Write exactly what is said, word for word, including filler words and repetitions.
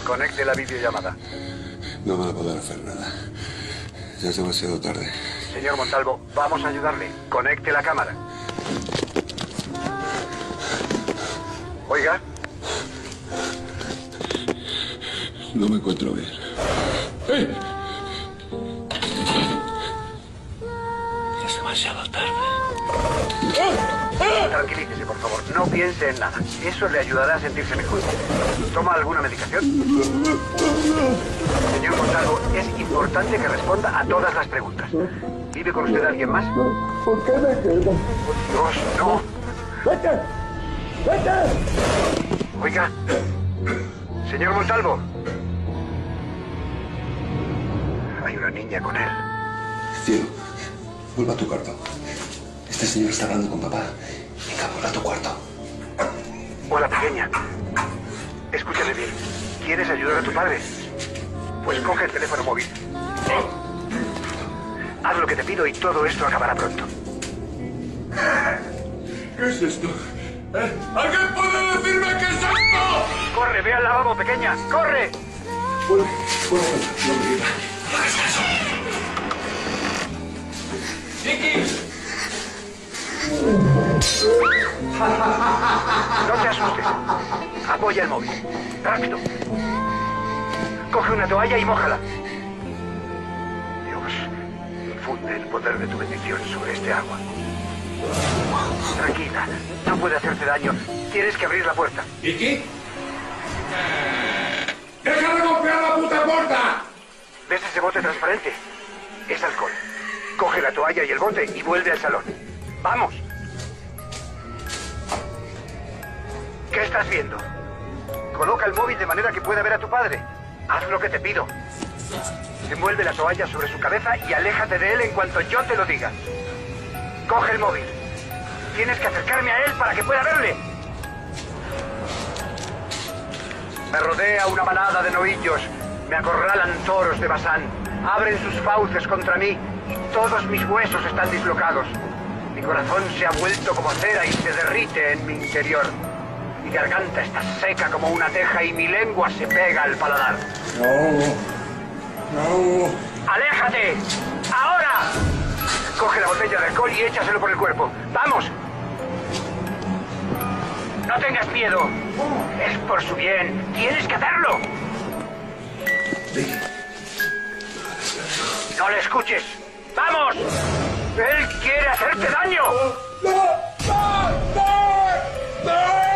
Conecte la videollamada. No van a poder hacer nada. Ya es demasiado tarde. Señor Montalvo, vamos a ayudarle. Conecte la cámara. Oiga. No me encuentro bien. ¡Eh! Es demasiado tarde. Tranquilícese, por favor. No piense en nada. Eso le ayudará a sentirse mejor. ¿Toma alguna medicación? Señor Montalvo, es importante que responda a todas las preguntas. ¿Vive con usted alguien más? ¿Por qué me quedo? ¡Por Dios, no! ¡Vete! ¡Vete! Oiga. Señor Montalvo. Hay una niña con él. Cielo, vuelva a tu cuarto. Este señor está hablando con papá. Venga, vuelva a tu cuarto. Hola, pequeña. Escúchame bien. ¿Quieres ayudar a tu padre? Pues coge el teléfono móvil. Haz lo que te pido y todo esto acabará pronto. ¿Qué es esto? ¿Eh? ¿Alguien puede decirme qué es esto? ¡Corre, ve al lavabo, pequeña! ¡Corre! Bueno, bueno, no me digas. ¡Vicky! No te asustes. Apoya el móvil. Rápido. Coge una toalla y mójala. Dios, infunde el poder de tu bendición sobre este agua. Tranquila, no puede hacerte daño. Tienes que abrir la puerta. ¿Vicky? ¡Deja de golpear la puta puerta! ¿Ves ese bote transparente? Es alcohol. Coge la toalla y el bote y vuelve al salón. ¡Vamos! ¿Qué estás viendo? Coloca el móvil de manera que pueda ver a tu padre. Haz lo que te pido. Envuelve la toalla sobre su cabeza y aléjate de él en cuanto yo te lo diga. Coge el móvil. Tienes que acercarme a él para que pueda verle. Me rodea una manada de novillos. Me acorralan toros de Basán. Abren sus fauces contra mí y todos mis huesos están dislocados. Mi corazón se ha vuelto como cera y se derrite en mi interior. Mi garganta está seca como una teja y mi lengua se pega al paladar. No. No. ¡Aléjate! ¡Ahora! Coge la botella de alcohol y échaselo por el cuerpo. ¡Vamos! No tengas miedo. Es por su bien. Tienes que hacerlo. No le escuches. ¡Vamos! ¡Él quiere hacerte daño! ¡No! ¡No! ¡No! ¡No!